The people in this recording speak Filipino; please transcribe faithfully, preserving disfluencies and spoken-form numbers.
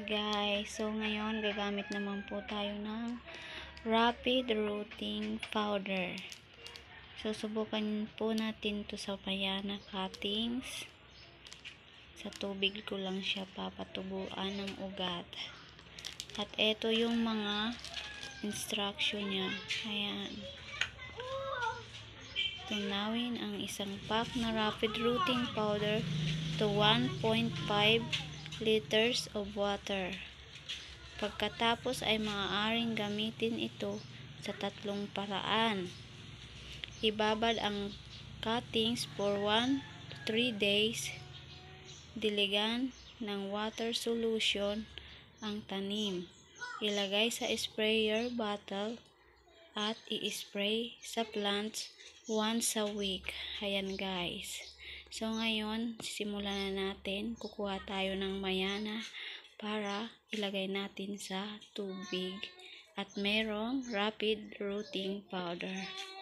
guys, so ngayon gagamit naman po tayo ng rapid rooting powder. So subukan po natin to sa mayana cuttings. Sa tubig ko lang siya papatubuan ng ugat. At ito yung mga instruction niya. Ayan. Tunawin ang isang pack na rapid rooting powder to one point five liters of water. Pagkatapos ay maaaring gamitin ito sa tatlong paraan. Ibabad ang cuttings for one to three days. Diligan ng water solution ang tanim. Ilagay sa sprayer bottle at i-spray sa plants once a week. Ayan guys. So ngayon, simulan na natin. Kukuha tayo ng mayana para ilagay natin sa tubig. At merong rapid rooting powder.